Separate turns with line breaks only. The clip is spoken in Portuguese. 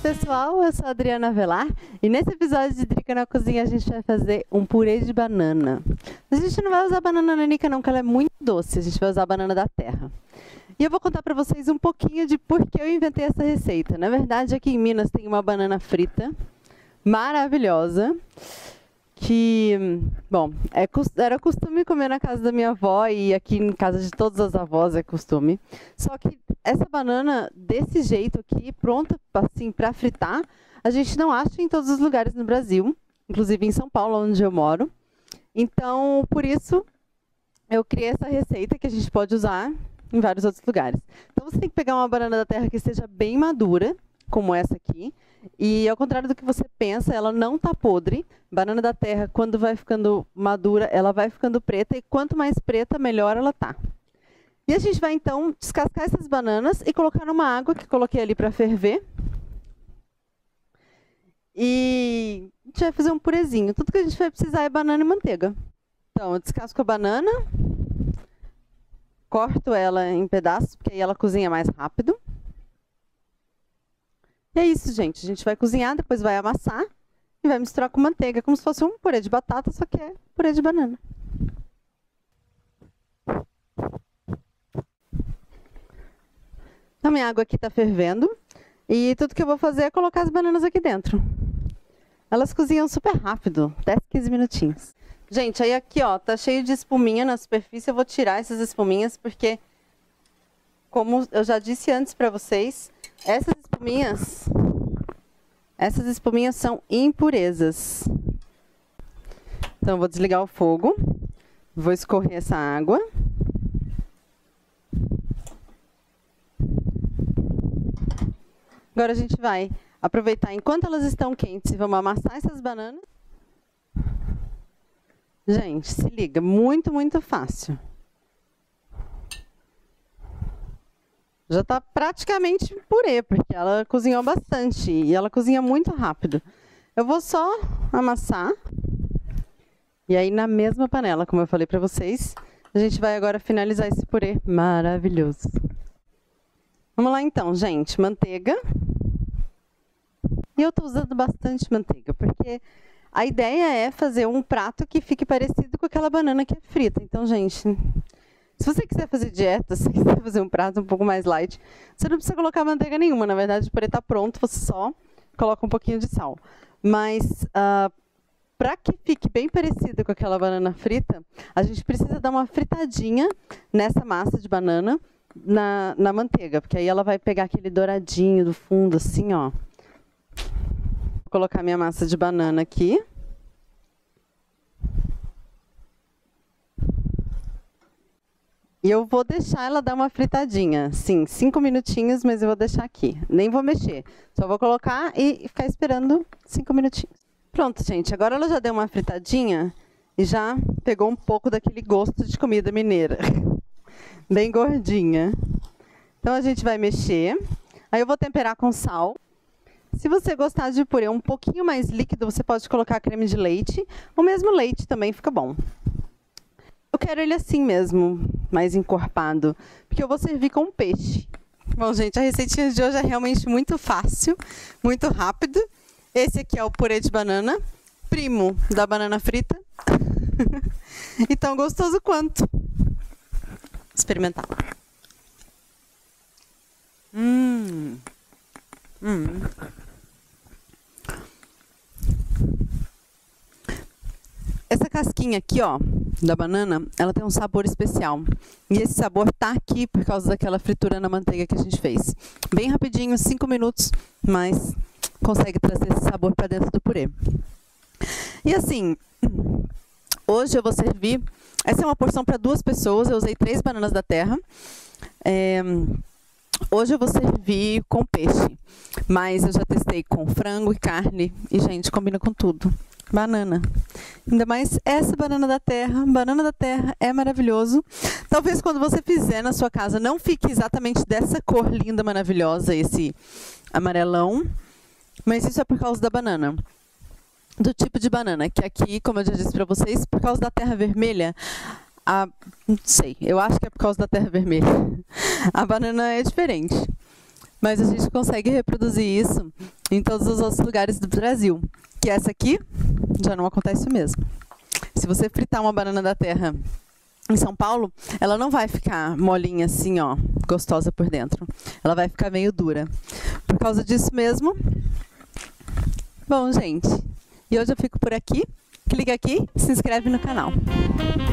pessoal, eu sou a Adriana Velar e nesse episódio de Drica na Cozinha a gente vai fazer um purê de banana. A gente não vai usar banana nanica não, porque ela é muito doce, a gente vai usar a banana da terra. E eu vou contar para vocês um pouquinho de por que eu inventei essa receita. Na verdade, aqui em Minas tem uma banana frita maravilhosa, que, bom, era costume comer na casa da minha avó e aqui em casa de todas as avós é costume. Só que essa banana desse jeito aqui, pronta assim para fritar, a gente não acha em todos os lugares no Brasil, inclusive em São Paulo, onde eu moro. Então, por isso, eu criei essa receita que a gente pode usar em vários outros lugares. Então, você tem que pegar uma banana da terra que esteja bem madura, como essa aqui. E ao contrário do que você pensa, ela não está podre. Banana da terra, quando vai ficando madura, ela vai ficando preta. E quanto mais preta, melhor ela tá. E a gente vai, então, descascar essas bananas e colocar numa água que coloquei ali para ferver. E a gente vai fazer um purezinho. Tudo que a gente vai precisar é banana e manteiga. Então, eu descasco a banana, corto ela em pedaços, porque aí ela cozinha mais rápido. E é isso, gente. A gente vai cozinhar, depois vai amassar e vai misturar com manteiga, como se fosse um purê de batata, só que é purê de banana. Então, minha água aqui está fervendo e tudo que eu vou fazer é colocar as bananas aqui dentro. Elas cozinham super rápido, 10, 15 minutinhos. Gente, aí aqui, ó, tá cheio de espuminha na superfície. Eu vou tirar essas espuminhas porque, como eu já disse antes para vocês, essas espuminhas são impurezas. Então, eu vou desligar o fogo, vou escorrer essa água. Agora a gente vai aproveitar enquanto elas estão quentes e vamos amassar essas bananas. Gente, se liga, muito, muito fácil. Já está praticamente purê, porque ela cozinhou bastante e ela cozinha muito rápido. Eu vou só amassar. E aí, na mesma panela, como eu falei para vocês, a gente vai agora finalizar esse purê maravilhoso. Vamos lá então, gente. Manteiga. E eu estou usando bastante manteiga, porque a ideia é fazer um prato que fique parecido com aquela banana que é frita. Então, gente, se você quiser fazer dieta, se você quiser fazer um prato um pouco mais light, você não precisa colocar manteiga nenhuma. Na verdade, o purê está pronto, você só coloca um pouquinho de sal. Mas, para que fique bem parecido com aquela banana frita, a gente precisa dar uma fritadinha nessa massa de banana na manteiga, porque aí ela vai pegar aquele douradinho do fundo, assim, ó. Vou colocar minha massa de banana aqui. E eu vou deixar ela dar uma fritadinha. Sim, 5 minutinhos, mas eu vou deixar aqui. Nem vou mexer. Só vou colocar e ficar esperando 5 minutinhos. Pronto, gente. Agora ela já deu uma fritadinha e já pegou um pouco daquele gosto de comida mineira. Bem gordinha. Então, a gente vai mexer. Aí eu vou temperar com sal. Se você gostar de purê um pouquinho mais líquido, você pode colocar creme de leite. Ou mesmo leite também fica bom. Eu quero ele assim mesmo, mais encorpado, porque eu vou servir com peixe. Bom, gente, a receitinha de hoje é realmente muito fácil, muito rápido. Esse aqui é o purê de banana, primo da banana frita. E tão gostoso quanto. Experimentar. Essa casquinha aqui, ó, da banana, ela tem um sabor especial. E esse sabor tá aqui por causa daquela fritura na manteiga que a gente fez. Bem rapidinho, 5 minutos, mas consegue trazer esse sabor para dentro do purê. E assim, hoje eu vou servir... Essa é uma porção para 2 pessoas, eu usei 3 bananas da terra. Hoje eu vou servir com peixe, mas eu já testei com frango e carne e, gente, combina com tudo. Banana. Ainda mais essa banana da terra. Banana da terra é maravilhoso. Talvez quando você fizer na sua casa não fique exatamente dessa cor linda, maravilhosa, esse amarelão. Mas isso é por causa da banana. Do tipo de banana, que aqui, como eu já disse para vocês, por causa da terra vermelha, não sei, eu acho que é por causa da terra vermelha. A banana é diferente. Mas a gente consegue reproduzir isso em todos os outros lugares do Brasil. Que essa aqui já não acontece o mesmo. Se você fritar uma banana da terra em São Paulo, ela não vai ficar molinha assim, ó, gostosa por dentro. Ela vai ficar meio dura. Por causa disso mesmo. Bom, gente, e hoje eu fico por aqui. Clica aqui e se inscreve no canal.